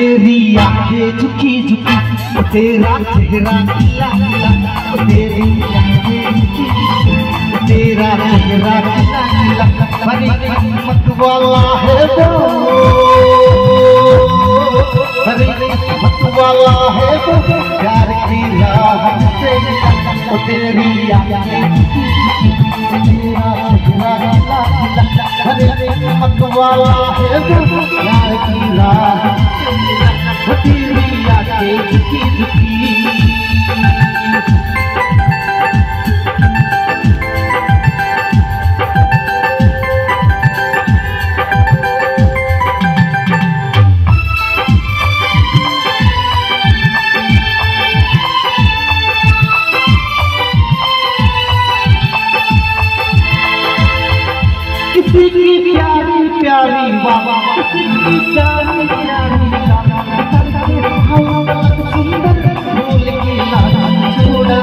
तेरी आंखें झुकी झुकी, तेरा चेहरा नीला नीला, तेरी आंखें झुकी झुकी, तेरा चेहरा नीला नीला, बड़ी किस्मत वाला है वो, बड़ी किस्मत वाला है वो, प्यार की राह से मिला। तेरी आंखें झुकी झुकी, तेरा चेहरा नीला नीला, बड़ी किस्मत वाला है वो, प्यार की राह से मिला। तेरी आंखें झुकी झुकी। किसी की प्यारी प्यारी बाबा, किसी की प्यारी प्यारी बाबा, सुंदर फूल की लाल छोड़ा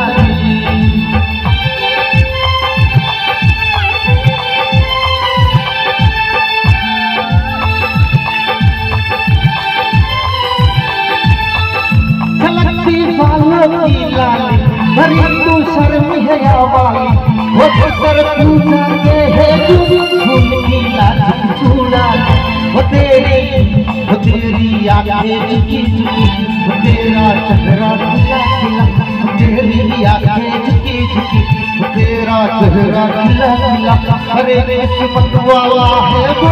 झलकती बालों की लाली, भरी तू शर्म है वाली, वो कर पूजा के है फूल की लाल चूड़ा। वो तेरी आंखें झुकी झुकी, वो तेरा चेहरा खिला खिला, तेरी आंखें झुकी झुकी, वो तेरा चेहरा खिला खिला, अरे किस्मत वाला है वो,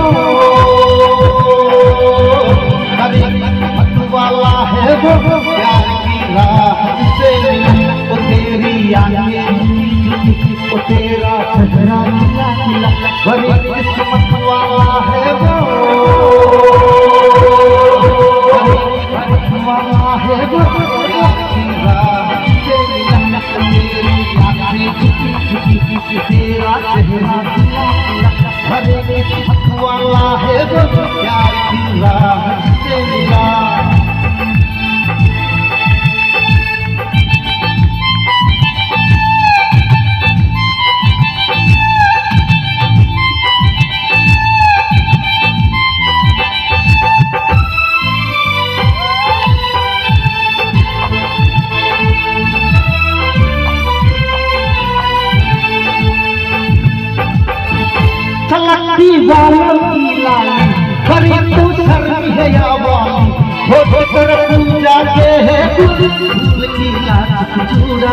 अरे किस्मत वाला है वो, प्यार की राह से मिला। वो तेरी आंखें झुकी झुकी, वो तेरा चेहरा खिला खिला, बड़ी किस्मत वाला है वो, बड़ी किस्मत वाला है वो, प्यार की राह से मिला। तेरी आंखें झुकी झुकी, तेरा चेहरा खिला खिला, बड़ी किस्मत वाला है वो, प्यार की राह से मिला। चलती बालों की लाली, बड़ी तू शर्म है या वाली, वो कर पूजा के है फूल की लाल चूड़ा।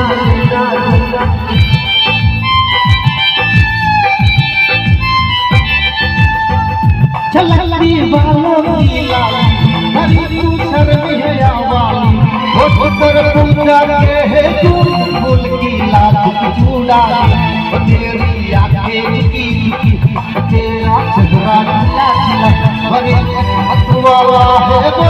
चलती बालों की लाली, बड़ी तू शर्म है या वाली, वो कर पूजा के है फूल की लाल चूड़ा। तेरी आंखें झुकी झुकी, तेरा चेहरा खिला खिला, बड़ी किस्मत वाला है वो,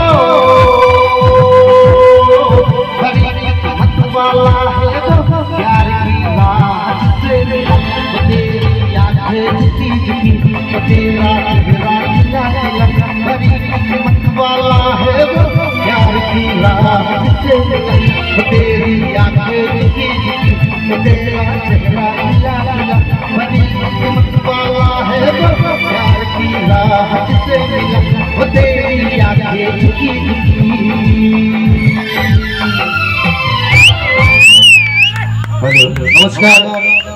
बड़ी किस्मत वाला है वो, प्यार की राह से मिला। तेरी आंखें झुकी झुकी, तेरा चेहरा खिला खिला, बड़ी किस्मत वाला है वो, प्यार की राह से मिला। तेरी आंखें झुकी झुकी, तेरा चेहरा खिला खिला, बड़ी किस्मत वाला है वो, प्यार की राह से मिला। वो तेरी आंखें झुकी झुकी। नमस्कार।